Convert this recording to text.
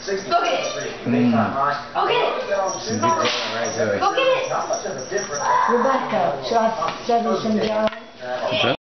Go get it. Go get it. Go get it. Rebecca, should I send you some jars?